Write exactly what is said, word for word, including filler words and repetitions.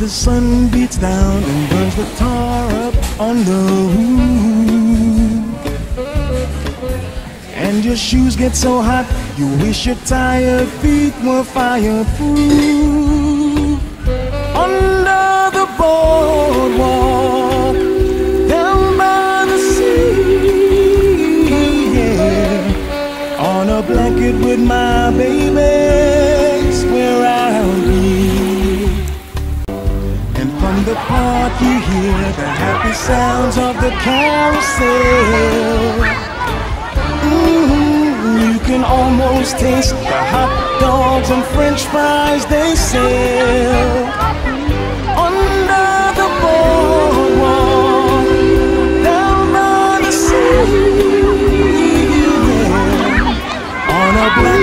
the sun beats down and burns the tar up on the roof, and your shoes get so hot you wish your tired feet were fireproof. Under the boardwalk, down by the sea, yeah, on a blanket with my baby's where I'll be. And from the park you hear the happy sounds of the carousel. Mm-hmm. You can almost taste the hot dogs and french fries they sell. Under the boardwalk, down by the sea, yeah, on a black